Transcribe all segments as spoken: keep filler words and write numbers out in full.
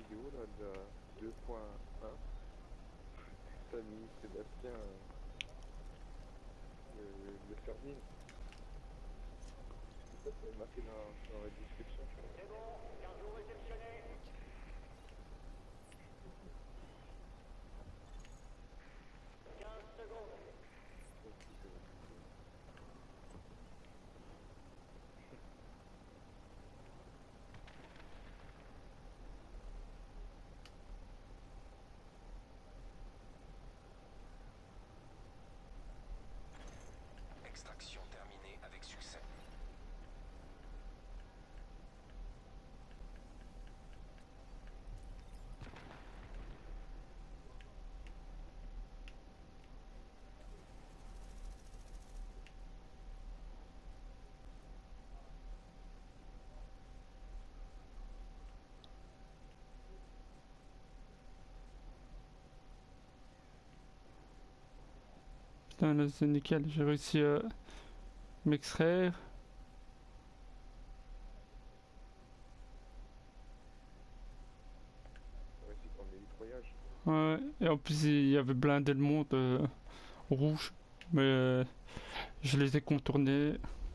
vidéo là de la deux point un. T'as mis Sébastien euh, le, le sardine. Ça, c'est marqué dans, dans la description. C'est bon, cargo réceptionné. quinze secondes. Extraction terminée avec succès. Putain, là c'est nickel, j'ai réussi à m'extraire. Ouais, c'est comme les nettoyages. Ouais, et en plus il y avait blindé le monde euh, rouge, mais euh, je les ai contournés.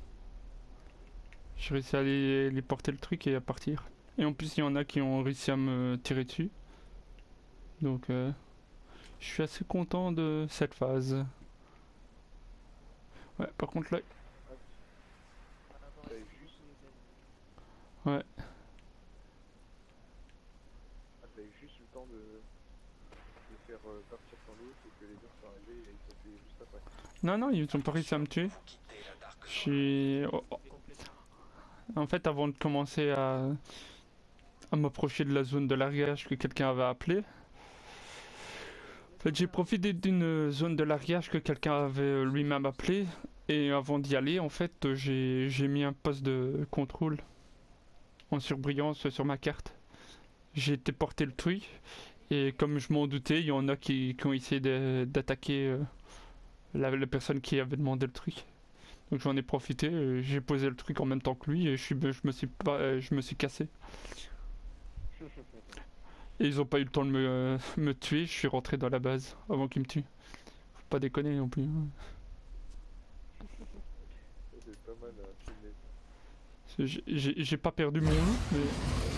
J'ai réussi à aller, aller porter le truc et à partir. Et en plus il y en a qui ont réussi à me tirer dessus. Donc euh, je suis assez content de cette phase. Ouais, par contre là... T'avais juste... Ouais. Ah, t'avais juste eu le temps de, de faire euh, partir sans l'autre et que les gens sont arrivés et ils sont tués juste après. Non, non, ils ont pas réussi à me tuer. Vous quittez la Dark Je Zone. suis... oh, oh. En fait, avant de commencer à, à m'approcher de la zone de largage que quelqu'un avait appelée, en fait, j'ai profité d'une zone de largage que quelqu'un avait lui-même appelée. Et avant d'y aller, en fait, j'ai j'ai mis un poste de contrôle en surbrillance sur ma carte. J'ai été porter le truc. Et comme je m'en doutais, il y en a qui, qui ont essayé de- d'attaquer euh, la, la personne qui avait demandé le truc. Donc j'en ai profité, euh, j'ai posé le truc en même temps que lui et je, suis, je, me, suis pas, euh, je me suis cassé. Et ils ont pas eu le temps de me, euh, me tuer, je suis rentré dans la base avant qu'ils me tuent. Faut pas déconner non plus. Hein. Ça, c'est pas mal à filmer. J'ai j'ai- j'ai pas perdu mon loup, mais